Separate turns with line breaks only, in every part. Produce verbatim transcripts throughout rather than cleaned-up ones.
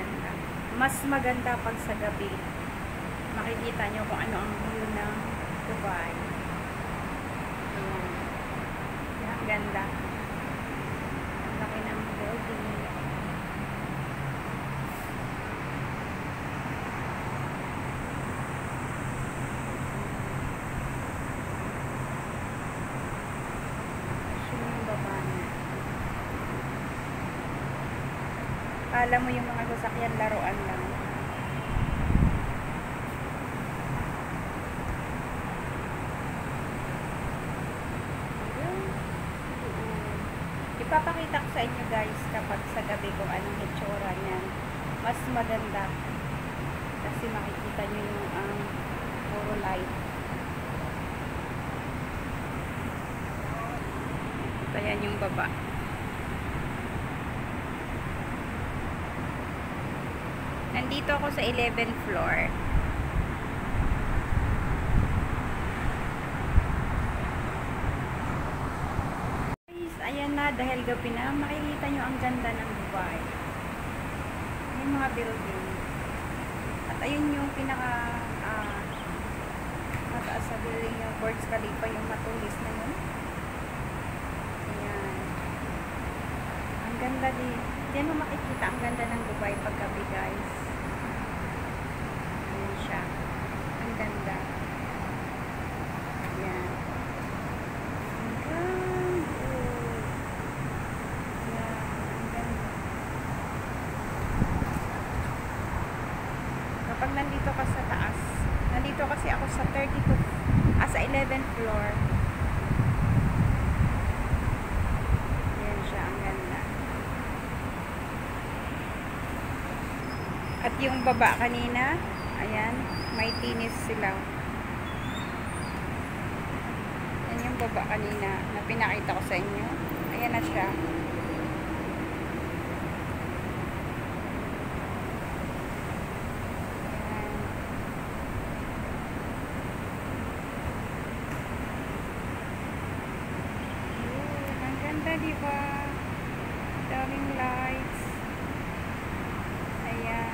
ganda. Mas maganda pag sa gabi. Makikita nyo kung ano ang view ng Dubai. Ayan. Ayan, ang ganda. Ang laki ng building. Alam mo yung mga sasakyan laruan lang. Ipapakita ko sa inyo guys kapag sa gabi kung anong hitsura niyan. Mas maganda kasi makikita nyo yung ang um, puro light. Ayan yung baba. Nandito ako sa eleventh floor. Guys, ayan na, dahil gabi na, makikita nyo ang ganda ng Dubai. Yung mga building. At ayun yung pinaka uh, mataas sa building, yung Burj Khalifa, yung matulis na yun. Ayan. Ang ganda din. Diyan mo makikita ang ganda ng Dubai pag gabi guys. Ayan siya. Ang ganda. Ayan. Ang ganda. Ayan. Ang ganda. Kapag nandito ka sa taas, nandito kasi ako sa thirty-two, ah, sa eleventh floor. Ayan siya. Ang ganda. At yung baba kanina, ayan, may tinis sila. Ayan yung baba kanina na pinakita ko sa inyo. Ayan na siya. Ayan. Ayan, ang ganda diba? Daming lights. Ayan.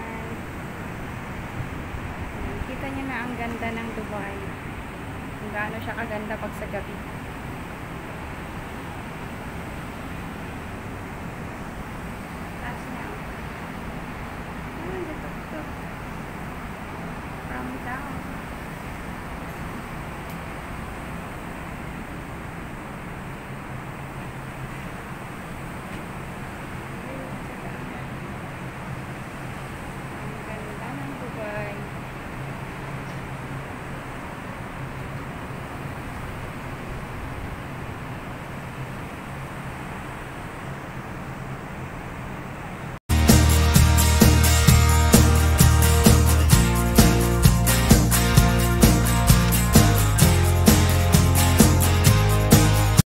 Kita nyo na ang ganda ng Dubai. Kung gaano siya kaganda pag sa gabi.